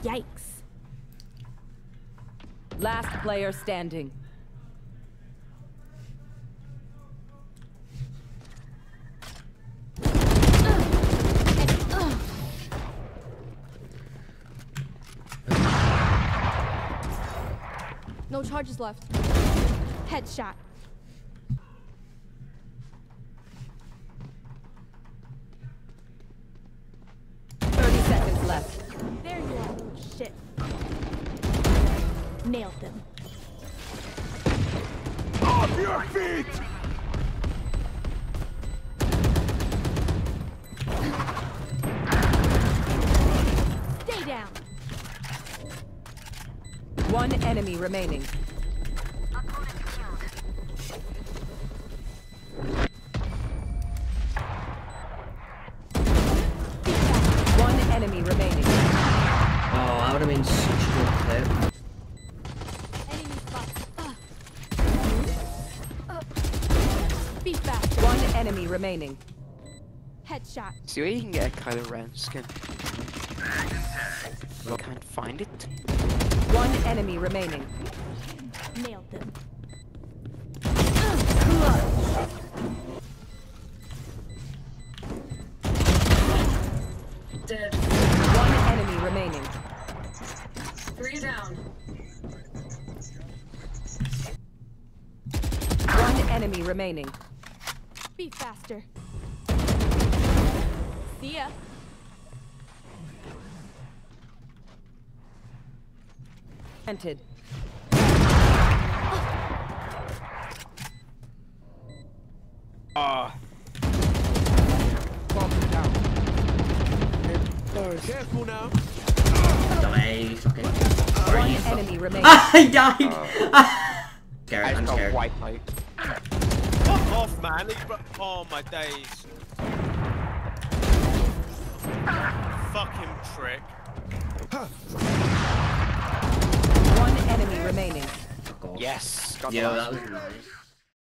Yikes. Last player standing. No charges left. Headshot. Left. There you are, little shit. Nailed them. Off your feet! Stay down. One enemy remaining. One enemy remaining. Oh, that would have been such a good clip. Enemy spot. Be fast. One enemy remaining. Headshot. See where you can get a Kylo Ren skin. I can't find it. One enemy remaining. Nailed them. Dead. One enemy remaining. 3 down. One enemy remaining. Be faster. See ya. Planted. Careful now. Die, fucking. One enemy remaining. I died! Scared, I I'm just got scared. wiped out. Fuck off, man. Oh my days. Fucking trick. One enemy remaining. Fuck off. Yes. Got the Yo, last that was one. nice.